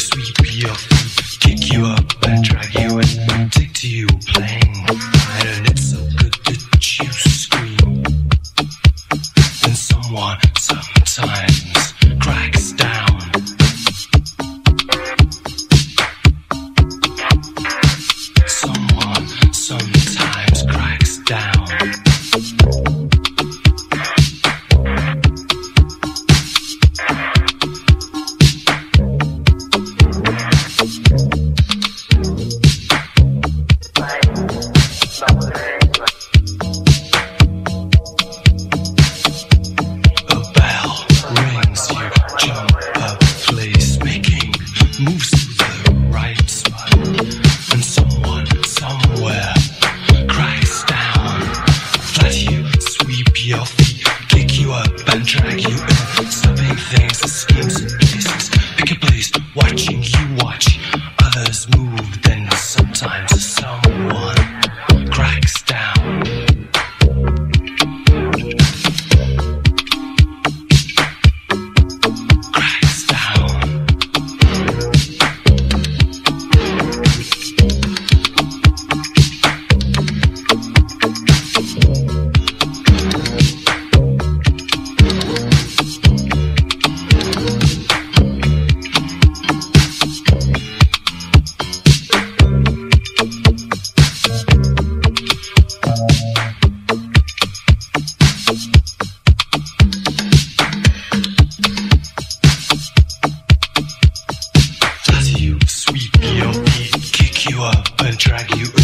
sweep your feet, kick you up and drag you in, take to you playing, and it's so good that you scream. Then someone sometimes cracks down. Someone sometimes cracks down. Moves to the right spot, and someone somewhere cracks down. Flat you, sweep your feet, kick you up and drag you in, stopping things and schemes and places. Pick a place, watching you watch others move. Then sometimes someone cracks down. Sweep your feet, kick you up and drag you